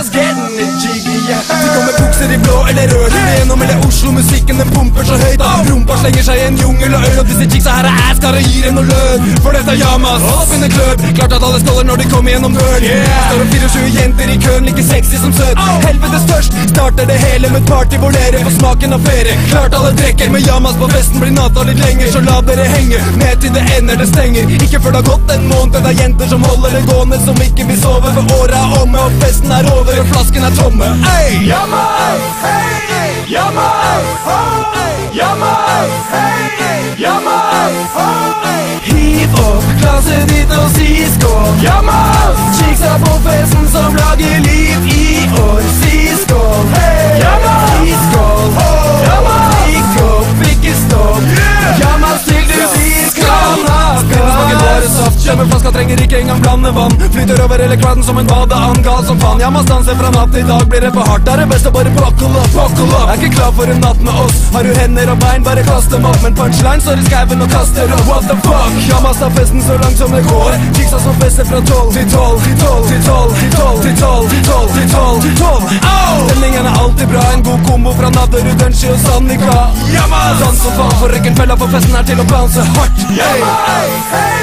Yamas getting it jiggy, yeah. De går med bukser i blå eller rød, rundt gjennom hele Oslo, musikken den pumper så høyt. Rumpa slenger seg i en jungel og øl, og disse chicksa her er ass, og gir en noe lød. For dette er Yamas, finner klød. Klart at alle skåler når de kommer gjennom døren. Står og 24 jenter i køen, like sexy som søt. Helvetes tørst, starter det hele med et party hvor dere får smaken av ferie. Klart alle trekker med Yamas på festen, blir natta litt lenger, så la dere henge med til det ender det stenger. Ikke før det har gått en måned, det er jenter som holder det gående, som ikke vil sove, for året er omme og festen er over og flasken er tomme. Ey! Yamas! Hey! Yamas! Yamas! Hey! Yamas! Hiv opp glasset ditt og si skål. Yamas! Chicksa på festen som lager liv i år. Si skål. Hey! Yamas! Si skål. Yamas! Ikke opp, ikke stopp. Yamas til du blir skål. Smaker bare saft, kjømmer flaska, trenger ikke engang blande vann. Flyter over hele kvaden som en badeand, gal som faen. Yamas danser fra natt til dag, blir det for hardt, er det best å bare buckle up. Er ikke klar for en natt med oss, har du hender og bein, bare kast dem opp. Men punchline står i skaven og kaster opp, what the fuck? Yamas tar festen så langt som det går. Chicksa som fester fra 12 til 12, til 12, til 12, til 12, til 12, til 12, til 12, til 12. Stemningen er alltid bra, en god kombo fra Nadderud, Dønski og Sandvika. Yamas! Dans og faen for rekkenfella, for festen er til å bounce hardt. Yamas! Hey!